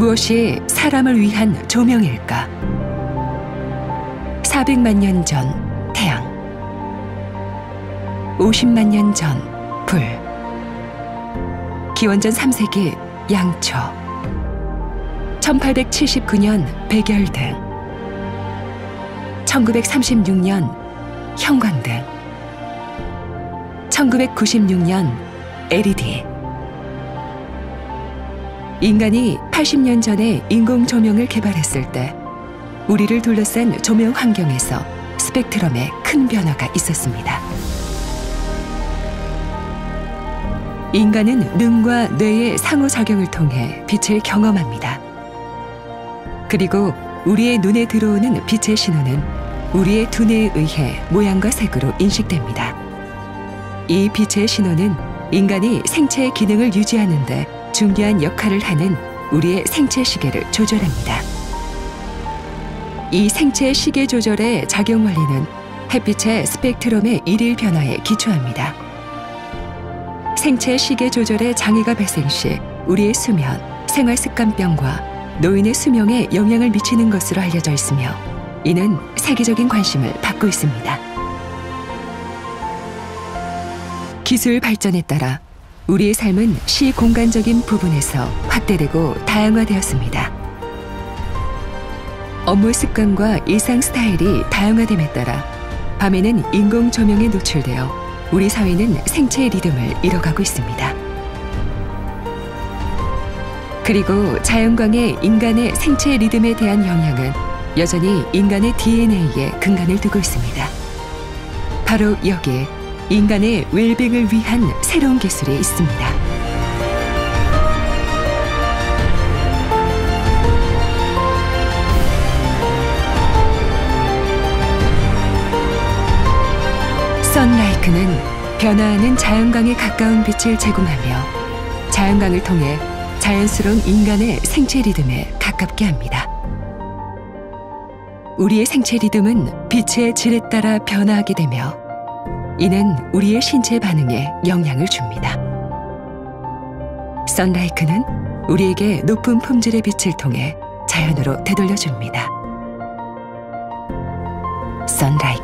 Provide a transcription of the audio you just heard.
무엇이 사람을 위한 조명일까? 400만 년 전 태양, 50만 년 전 불, 기원전 3세기 양초, 1879년 백열등, 1936년 형광등, 1996년 LED. 인간이 80년 전에 인공조명을 개발했을 때 우리를 둘러싼 조명 환경에서 스펙트럼에 큰 변화가 있었습니다. 인간은 눈과 뇌의 상호작용을 통해 빛을 경험합니다. 그리고 우리의 눈에 들어오는 빛의 신호는 우리의 두뇌에 의해 모양과 색으로 인식됩니다. 이 빛의 신호는 인간이 생체의 기능을 유지하는 데 중요한 역할을 하는 우리의 생체 시계를 조절합니다. 이 생체 시계 조절의 작용 원리는 햇빛의 스펙트럼의 일일 변화에 기초합니다. 생체 시계 조절의 장애가 발생 시 우리의 수면, 생활 습관병과 노인의 수명에 영향을 미치는 것으로 알려져 있으며 이는 세계적인 관심을 받고 있습니다. 기술 발전에 따라 우리의 삶은 시공간적인 부분에서 확대되고 다양화되었습니다. 업무 습관과 일상 스타일이 다양화됨에 따라 밤에는 인공 조명에 노출되어 우리 사회는 생체의 리듬을 잃어가고 있습니다. 그리고 자연광의 인간의 생체 리듬에 대한 영향은 여전히 인간의 DNA에 근간을 두고 있습니다. 바로 여기에 인간의 웰빙을 위한 새로운 기술이 있습니다. 선라이크는 변화하는 자연광에 가까운 빛을 제공하며 자연광을 통해 자연스러운 인간의 생체 리듬에 가깝게 합니다. 우리의 생체 리듬은 빛의 질에 따라 변화하게 되며 이는 우리의 신체 반응에 영향을 줍니다. 선라이크는 우리에게 높은 품질의 빛을 통해 자연으로 되돌려줍니다. 선라이크.